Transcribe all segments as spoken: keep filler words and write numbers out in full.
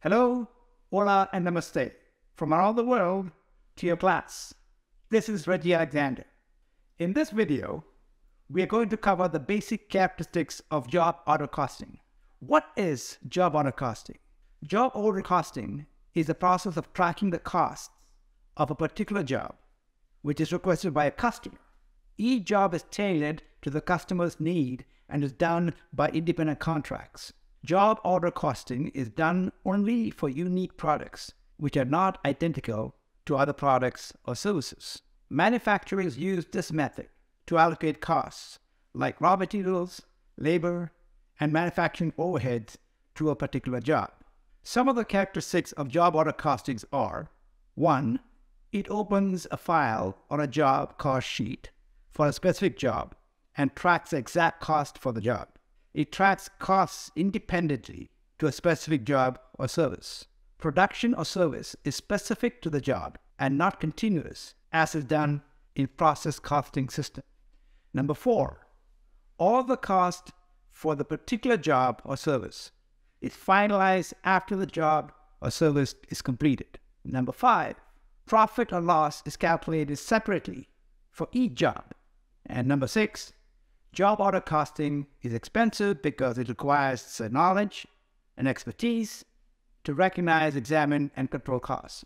Hello, hola, and namaste from around the world to your class. This is Reggie Alexander. In this video, we are going to cover the basic characteristics of job order costing. What is job order costing? Job order costing is the process of tracking the costs of a particular job, which is requested by a customer. Each job is tailored to the customer's need and is done by independent contracts. Job order costing is done only for unique products, which are not identical to other products or services. Manufacturers use this method to allocate costs, like raw materials, labor, and manufacturing overheads to a particular job. Some of the characteristics of job order costings are: one, it opens a file on a job cost sheet for a specific job and tracks the exact cost for the job. It tracks costs independently to a specific job or service. Production or service is specific to the job and not continuous, as is done in process costing system. Number four, all the cost for the particular job or service is finalized after the job or service is completed. Number five, profit or loss is calculated separately for each job. And number six, job order costing is expensive because it requires the knowledge and expertise to recognize, examine, and control costs.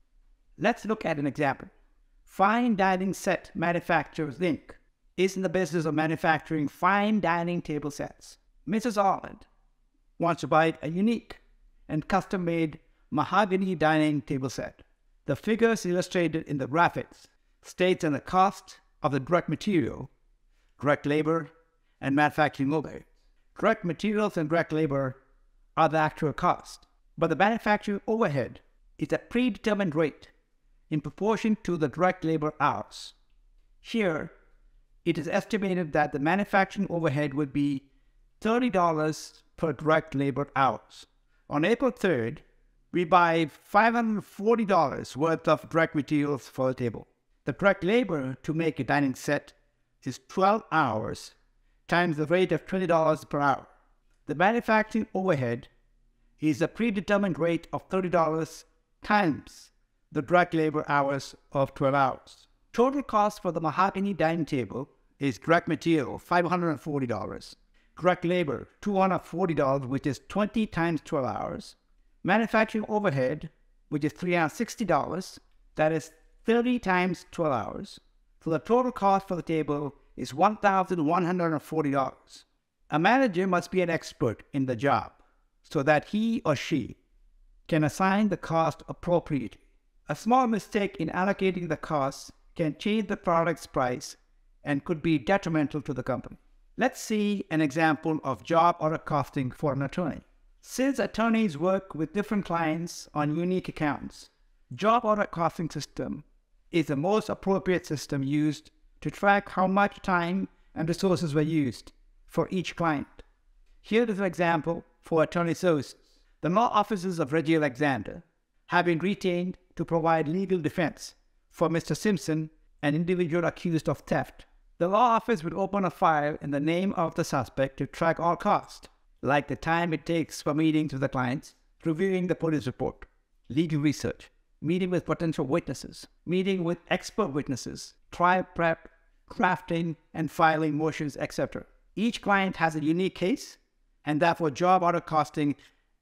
Let's look at an example. Fine Dining Set Manufacturers Incorporated is in the business of manufacturing fine dining table sets. Missus Arland wants to buy a unique and custom-made mahogany dining table set. The figures illustrated in the graphics states that the cost of the direct material, direct labor, and manufacturing overhead. Direct materials and direct labor are the actual cost, but the manufacturing overhead is a predetermined rate in proportion to the direct labor hours. Here, it is estimated that the manufacturing overhead would be thirty dollars per direct labor hours. On April third, we buy five hundred forty dollars worth of direct materials for the table. The direct labor to make a dining set is twelve hours times the rate of twenty dollars per hour. The manufacturing overhead is a predetermined rate of thirty dollars times the direct labor hours of twelve hours. Total cost for the mahogany dining table is direct material five hundred forty dollars, direct labor two hundred forty dollars, which is twenty times twelve hours, manufacturing overhead, which is three hundred sixty dollars, that is thirty times twelve hours. So the total cost for the table is one thousand one hundred forty dollars. A manager must be an expert in the job so that he or she can assign the cost appropriately. A small mistake in allocating the costs can change the product's price and could be detrimental to the company. Let's see an example of job order costing for an attorney. Since attorneys work with different clients on unique accounts, job order costing system is the most appropriate system used to track how much time and resources were used for each client. Here is an example for attorney services. The law offices of Reggie Alexander have been retained to provide legal defense for Mister Simpson, an individual accused of theft. The law office would open a file in the name of the suspect to track all costs, like the time it takes for meetings with the clients, reviewing the police report, legal research, meeting with potential witnesses, meeting with expert witnesses, trial prep, crafting and filing motions, et cetera. Each client has a unique case, and therefore job order costing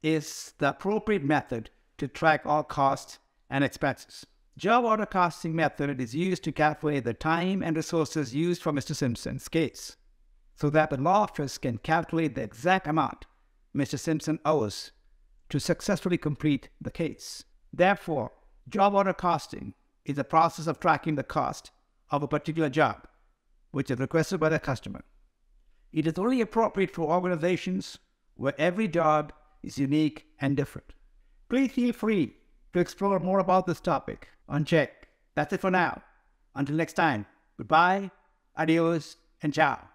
is the appropriate method to track all costs and expenses. Job order costing method is used to calculate the time and resources used for Mister Simpson's case, so that the law office can calculate the exact amount Mister Simpson owes to successfully complete the case. Therefore, job order costing is the process of tracking the cost of a particular job, which is requested by the customer. It is only appropriate for organizations where every job is unique and different. Please feel free to explore more about this topic on Chegg. That's it for now. Until next time, goodbye, adios, and ciao.